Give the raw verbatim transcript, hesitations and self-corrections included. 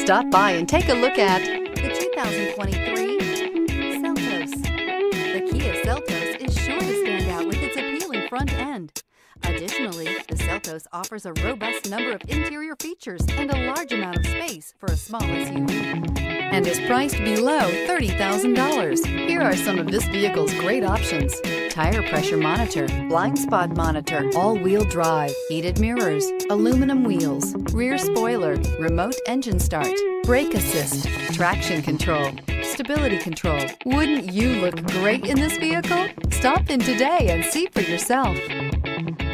Stop by and take a look at The two thousand twenty-three Seltos. The Kia Seltos is sure to stand out with its appealing front end. Additionally, the Seltos offers a robust number of interior features and a large amount of space for a small S U V. And is priced below thirty thousand dollars. Here are some of this vehicle's great options: tire pressure monitor, blind spot monitor, all-wheel drive, heated mirrors, aluminum wheels, rear spoiler, remote engine start, brake assist, traction control, stability control. Wouldn't you look great in this vehicle? Stop in today and see for yourself.